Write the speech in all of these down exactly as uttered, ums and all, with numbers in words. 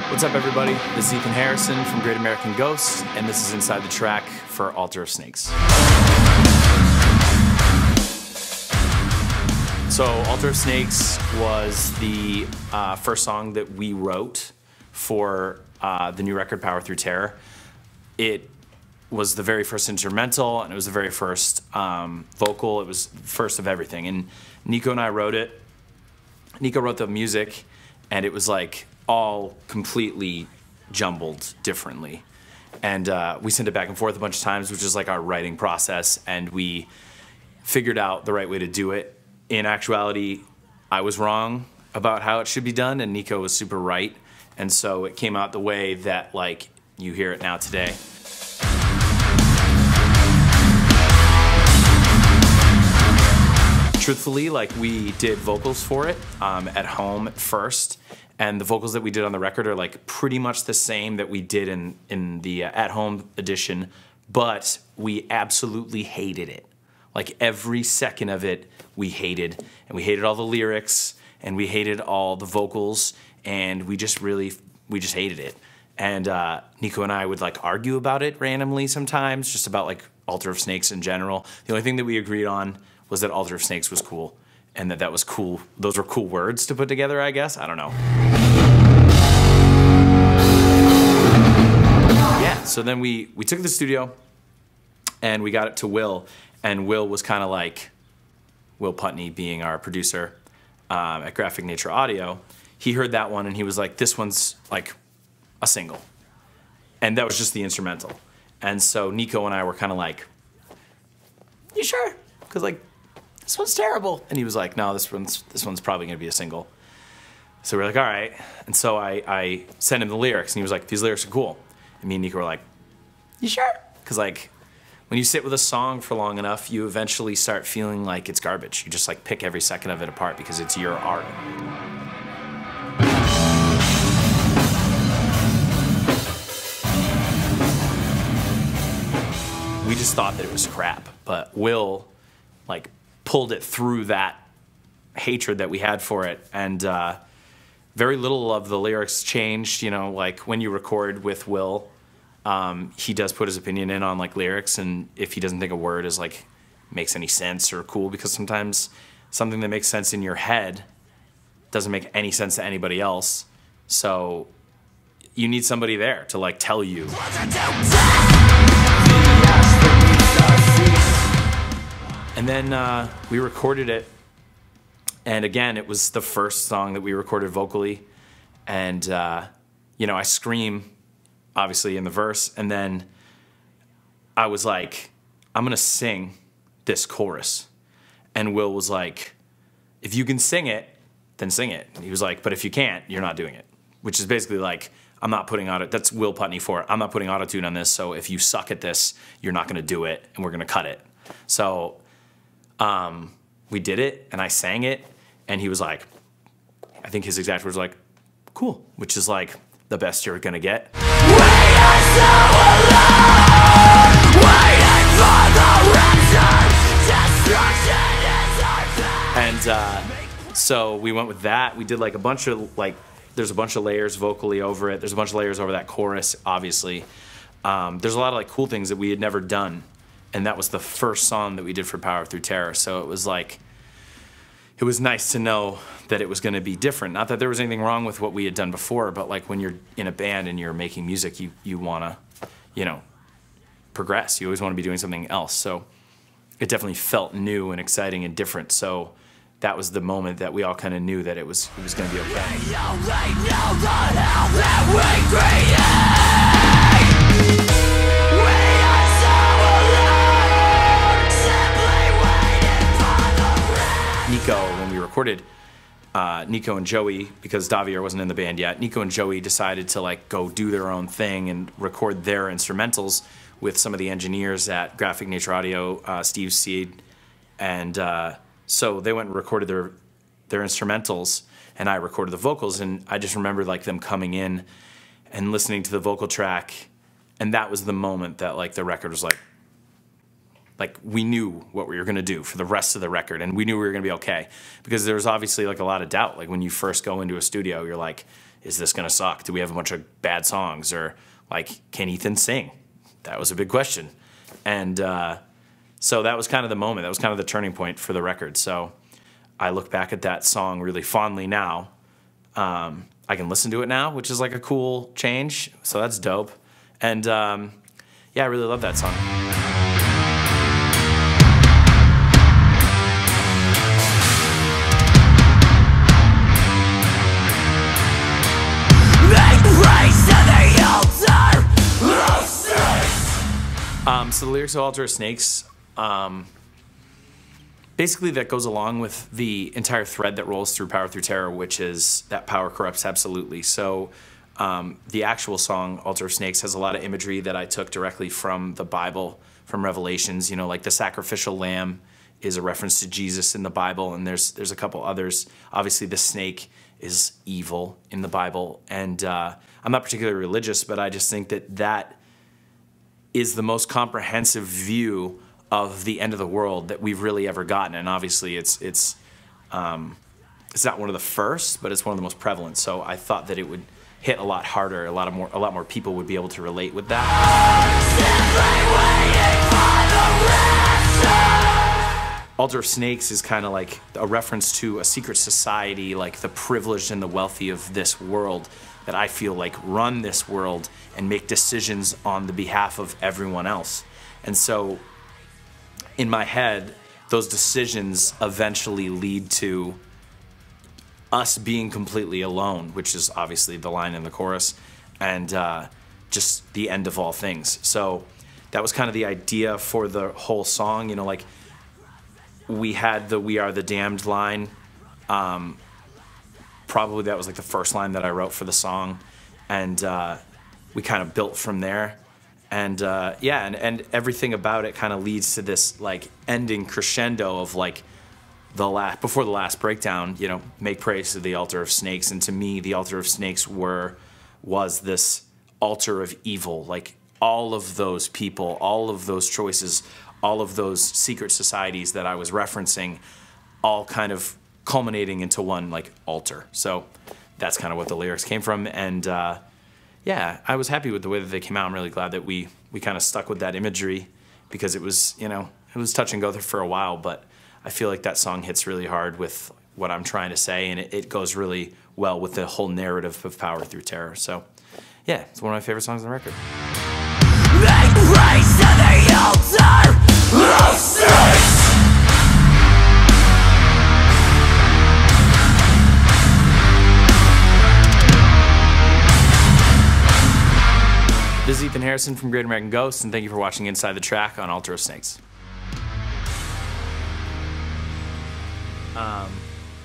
What's up, everybody? This is Ethan Harrison from Great American Ghosts, and this is Inside the Track for Altar of Snakes. So, Altar of Snakes was the uh, first song that we wrote for uh, the new record, Power Through Terror. It was the very first instrumental, and it was the very first um, vocal. It was first of everything. And Nico and I wrote it. Nico wrote the music, and it was like all completely jumbled differently. And uh, we sent it back and forth a bunch of times, which is like our writing process, and we figured out the right way to do it. In actuality, I was wrong about how it should be done, and Nico was super right. And so it came out the way that like you hear it now today. Truthfully, like we did vocals for it um, at home at first, and the vocals that we did on the record are like pretty much the same that we did in, in the uh, at-home edition, but we absolutely hated it. Like every second of it we hated, and we hated all the lyrics, and we hated all the vocals, and we just really, we just hated it. And uh, Nico and I would like argue about it randomly sometimes, just about like Altar of Snakes in general. The only thing that we agreed on was that Altar of Snakes was cool, and that that was cool. Those were cool words to put together, I guess. I don't know. Yeah, so then we, we took it to the studio, and we got it to Will, and Will was kind of like, Will Putney being our producer um, at Graphic Nature Audio, he heard that one, and he was like, this one's like a single. And that was just the instrumental. And so Nico and I were kind of like, you sure? Because like, this one's terrible. And he was like, no, this one's, this one's probably gonna be a single. So we're like, all right. And so I, I sent him the lyrics, and he was like, these lyrics are cool. And me and Nico were like, you sure? Because like, when you sit with a song for long enough, you eventually start feeling like it's garbage. You just like pick every second of it apart because it's your art. We just thought that it was crap, but Will like pulled it through that hatred that we had for it, and uh, very little of the lyrics changed. You know, like when you record with Will, um, he does put his opinion in on like lyrics, and if he doesn't think a word is like makes any sense or cool, because sometimes something that makes sense in your head doesn't make any sense to anybody else. So you need somebody there to like tell you. And then uh, we recorded it, and again, it was the first song that we recorded vocally, and uh, you know, I scream, obviously, in the verse, and then I was like, I'm gonna sing this chorus, and Will was like, if you can sing it, then sing it. And he was like, but if you can't, you're not doing it, which is basically like, I'm not putting auto, that's Will Putney for it, I'm not putting auto-tune on this, so if you suck at this, you're not gonna do it, and we're gonna cut it. So um, we did it, and I sang it, and he was like, I think his exact words were like, cool, which is like the best you're gonna get. We are so alone, waiting for the rapture, destruction is our plan. And uh, so we went with that. We did like a bunch of like, there's a bunch of layers vocally over it. There's a bunch of layers over that chorus, obviously. Um, there's a lot of like cool things that we had never done. And that was the first song that we did for Power Through Terror. So it was like, it was nice to know that it was gonna be different. Not that there was anything wrong with what we had done before, but like when you're in a band and you're making music, you, you wanna, you know, progress. You always wanna be doing something else. So it definitely felt new and exciting and different. So that was the moment that we all kind of knew that it was, it was gonna be okay. We only know the hell that we create. We are so alone, simply waiting for the Nico, when we recorded, uh, Nico and Joey, because Davier wasn't in the band yet, Nico and Joey decided to like go do their own thing and record their instrumentals with some of the engineers at Graphic Nature Audio, uh, Steve Seed, and uh, so they went and recorded their their instrumentals, and I recorded the vocals, and I just remember like them coming in and listening to the vocal track, and that was the moment that like the record was like, like we knew what we were gonna do for the rest of the record, and we knew we were gonna be okay, because there was obviously like a lot of doubt. Like when you first go into a studio, you're like, is this gonna suck? Do we have a bunch of bad songs? Or like, can Ethan sing? That was a big question. And uh, so that was kind of the moment. That was kind of the turning point for the record. So I look back at that song really fondly now. Um, I can listen to it now, which is like a cool change. So that's dope. And um, yeah, I really love that song. Um, so the lyrics of Altar of Snakes, um, basically that goes along with the entire thread that rolls through Power Through Terror, which is that power corrupts absolutely. So um, the actual song, Altar of Snakes, has a lot of imagery that I took directly from the Bible, from Revelations. You know, like the sacrificial lamb is a reference to Jesus in the Bible, and there's there's a couple others. Obviously, the snake is evil in the Bible, and uh, I'm not particularly religious, but I just think that that is the most comprehensive view of the end of the world that we've really ever gotten. And obviously it's it's um, it's not one of the first, but it's one of the most prevalent. So I thought that it would hit a lot harder. A lot of more a lot more people would be able to relate with that. Altar of Snakes is kind of like a reference to a secret society, like the privileged and the wealthy of this world, that I feel like run this world and make decisions on the behalf of everyone else. And so in my head, those decisions eventually lead to us being completely alone, which is obviously the line in the chorus, and uh, just the end of all things. So that was kind of the idea for the whole song. You know, like we had the "We Are the Damned" line. Um, probably that was like the first line that I wrote for the song, and uh, we kind of built from there. And uh, yeah, and, and everything about it kind of leads to this like ending crescendo of like the last, before the last breakdown, you know, make praise to the altar of snakes. And to me, the altar of snakes were, was this altar of evil. Like all of those people, all of those choices, all of those secret societies that I was referencing, all kind of culminating into one like altar. So that's kind of what the lyrics came from. And uh, yeah, I was happy with the way that they came out. I'm really glad that we we kind of stuck with that imagery, because it was, you know, it was touch and go for a while, but I feel like that song hits really hard with what I'm trying to say, and it, it goes really well with the whole narrative of Power Through Terror. So yeah, it's one of my favorite songs on the record. Make praise to the altar of snakes. This is Ethan Harrison from Great American Ghost, and thank you for watching Inside the Track on Altar of Snakes. Um,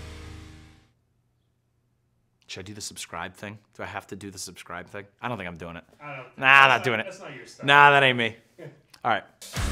should I do the subscribe thing? Do I have to do the subscribe thing? I don't think I'm doing it. I don't. Nah, not doing it. That's not your style. Nah, that ain't me. All right.